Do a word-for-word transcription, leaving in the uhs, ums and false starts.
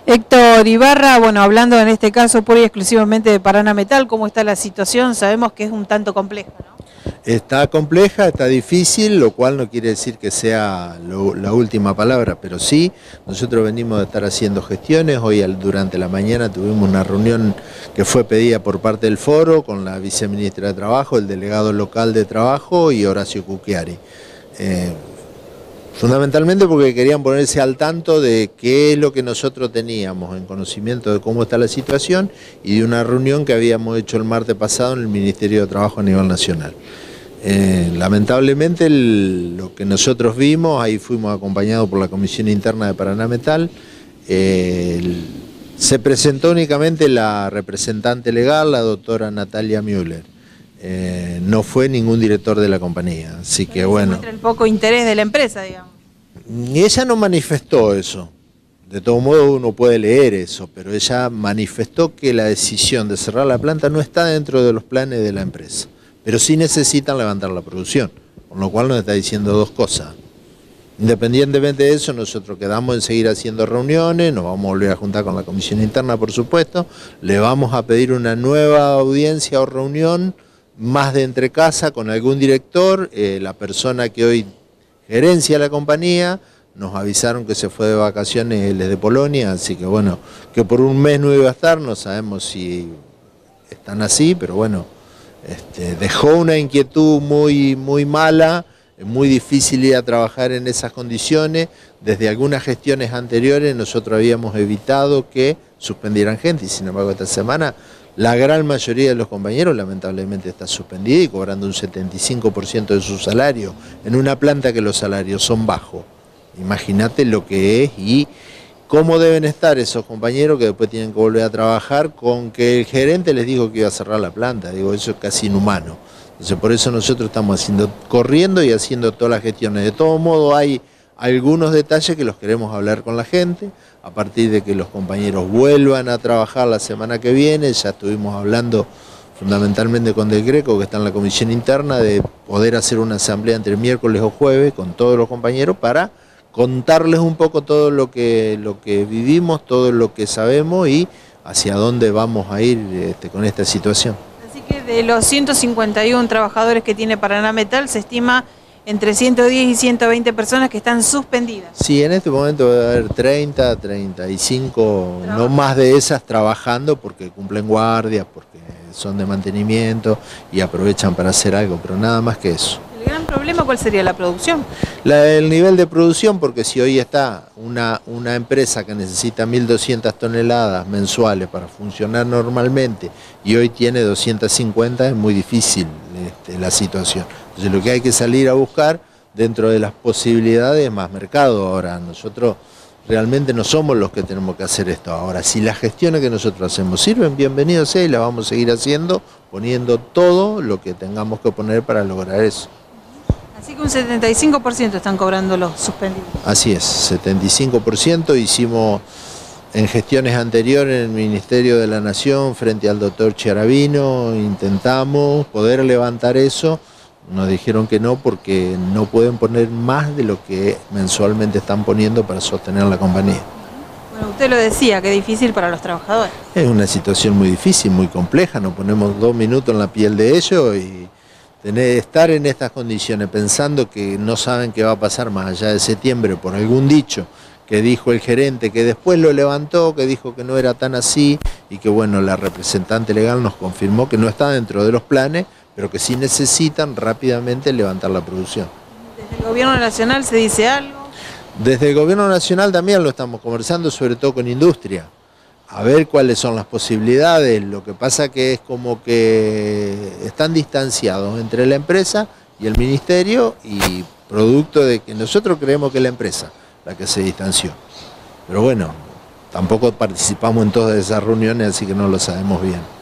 Héctor Ibarra, bueno, hablando en este caso pura y exclusivamente de Paraná Metal, ¿cómo está la situación? Sabemos que es un tanto compleja, ¿no? Está compleja, está difícil, lo cual no quiere decir que sea lo, la última palabra, pero sí, nosotros venimos de estar haciendo gestiones. Hoy al, durante la mañana tuvimos una reunión que fue pedida por parte del foro con la viceministra de Trabajo, el delegado local de Trabajo y Horacio Cucchiari. Eh, Fundamentalmente porque querían ponerse al tanto de qué es lo que nosotros teníamos en conocimiento de cómo está la situación y de una reunión que habíamos hecho el martes pasado en el Ministerio de Trabajo a nivel nacional. Eh, lamentablemente el, lo que nosotros vimos, ahí fuimos acompañados por la Comisión Interna de Paraná Metal, eh, el, se presentó únicamente la representante legal, la doctora Natalia Müller. Eh, no fue ningún director de la compañía, así que bueno. Muestra el poco interés de la empresa, digamos. Y ella no manifestó eso, de todo modo uno puede leer eso, pero ella manifestó que la decisión de cerrar la planta no está dentro de los planes de la empresa, pero sí necesitan levantar la producción, con lo cual nos está diciendo dos cosas. Independientemente de eso, nosotros quedamos en seguir haciendo reuniones, nos vamos a volver a juntar con la comisión interna, por supuesto, le vamos a pedir una nueva audiencia o reunión, más de entre casa con algún director, eh, la persona que hoy gerencia la compañía, nos avisaron que se fue de vacaciones, él es de Polonia, así que bueno, que por un mes no iba a estar, no sabemos si están así, pero bueno, este, dejó una inquietud muy, muy mala, muy difícil ir a trabajar en esas condiciones. Desde algunas gestiones anteriores nosotros habíamos evitado que suspendieran gente y sin embargo esta semana la gran mayoría de los compañeros lamentablemente está suspendida y cobrando un setenta y cinco por ciento de su salario en una planta que los salarios son bajos. Imagínate lo que es y cómo deben estar esos compañeros que después tienen que volver a trabajar con que el gerente les dijo que iba a cerrar la planta. Digo, eso es casi inhumano. Entonces por eso nosotros estamos haciendo, corriendo y haciendo todas las gestiones. De todo modo hay algunos detalles que los queremos hablar con la gente, a partir de que los compañeros vuelvan a trabajar la semana que viene. Ya estuvimos hablando fundamentalmente con Del Greco, que está en la comisión interna, de poder hacer una asamblea entre miércoles o jueves con todos los compañeros para contarles un poco todo lo que, lo que vivimos, todo lo que sabemos y hacia dónde vamos a ir este, con esta situación. Así que de los ciento cincuenta y uno trabajadores que tiene Paraná Metal, se estima entre ciento diez y ciento veinte personas que están suspendidas. Sí, en este momento va a haber treinta, treinta y cinco, no más de esas trabajando porque cumplen guardias, porque son de mantenimiento y aprovechan para hacer algo, pero nada más que eso. ¿El gran problema cuál sería? ¿La producción? La, el nivel de producción, porque si hoy está una, una empresa que necesita mil doscientas toneladas mensuales para funcionar normalmente y hoy tiene doscientas cincuenta, es muy difícil este, la situación. Entonces lo que hay que salir a buscar dentro de las posibilidades más mercado. Ahora nosotros realmente no somos los que tenemos que hacer esto. Ahora si las gestiones que nosotros hacemos sirven, bienvenidos sea y las vamos a seguir haciendo, poniendo todo lo que tengamos que poner para lograr eso. Así que un setenta y cinco por ciento están cobrando los suspendidos. Así es, setenta y cinco por ciento hicimos en gestiones anteriores en el Ministerio de la Nación frente al doctor Chiaravino, intentamos poder levantar eso. Nos dijeron que no porque no pueden poner más de lo que mensualmente están poniendo para sostener la compañía. Bueno, usted lo decía, que es difícil para los trabajadores. Es una situación muy difícil, muy compleja, nos ponemos dos minutos en la piel de ellos y tener, estar en estas condiciones pensando que no saben qué va a pasar más allá de septiembre por algún dicho que dijo el gerente, que después lo levantó, que dijo que no era tan así y que bueno, la representante legal nos confirmó que no está dentro de los planes, pero que sí necesitan rápidamente levantar la producción. ¿Desde el gobierno nacional se dice algo? Desde el gobierno nacional también lo estamos conversando, sobre todo con industria, a ver cuáles son las posibilidades. Lo que pasa que es como que están distanciados entre la empresa y el ministerio y producto de que nosotros creemos que es la empresa la que se distanció. Pero bueno, tampoco participamos en todas esas reuniones, así que no lo sabemos bien.